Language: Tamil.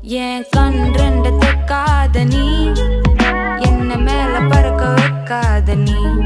என் கண் ரெண்ட தெக்காத நீ என்ன மேல பறக்க வைக்காத நீ